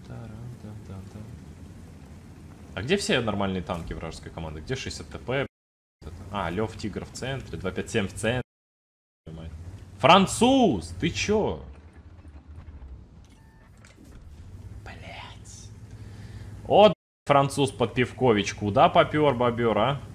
А где все нормальные танки вражеской команды? Где 60 ТП? А, Лев Тигр в центре, 257 в центре. Француз! Ты чё? Блять. Вот француз под пивкович. Куда попер бобер, а?